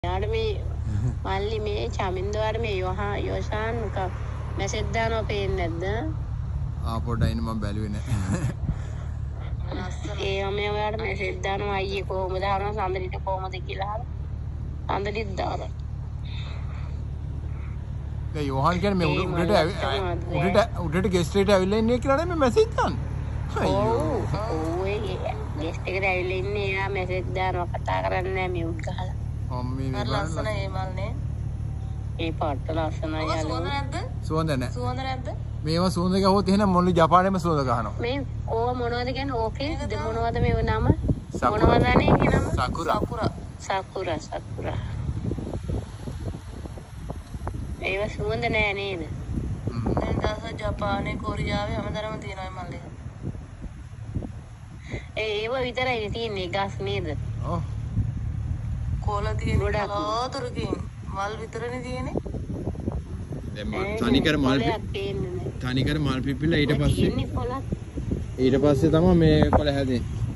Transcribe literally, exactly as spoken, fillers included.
यार मैं माली में चामिंदवार में योहा योशान का मैसेज दानो पे नद्द आपो डाइन में बैलू ने ये हमें यार मैसेज दानो आइए को मुझे सांदरी तो को मुझे किला सांदरी दार ये योहान क्या मैं उड़े उड़े उड़े गेस्ट रेट आविले ने किला में मैसेज दान ओह ओह ये गेस्ट रेट आविले ने या मैसेज दानो कता करने म्यूट का मम्मी මර ලස්සන ඒ මල්නේ ඒ පාට ලස්සන ඔය යාළුවෝ සුවඳ නැද්ද සුවඳ නැහැ සුවඳ නැද්ද මේව සුවඳ ගහුවොත් එහෙනම් මොළු ජපානයේම සුවඳ ගහනවා මේ ඕව මොනවද කියන්නේ ඕකේ මොනවද මේ නම සකුරා. මොනවද අනේ ඒ නම සකුරා සකුරා සකුරා සකුරා ඒව සුවඳ නෑ නේද දැන් දවස් ජපානයේ කොරියාවේ හැමදාම තියෙනවා මේ මල්ලේ ඒ ඒව විතරයි තියෙන්නේ ගස් නේද ඔව් කොළ තියෙන ගොඩක්. කලාතුරකින් මල් විතරනේ තියෙන්නේ දැන් තනිකර මල් කොළයක් තියෙන්නේ නෑ තනිකර මල් පිපිලා ඊට පස්සේ තියෙන්නේ කොළක් ඊට පස්සේ තමයි මේ කොළ හැදෙන්නේ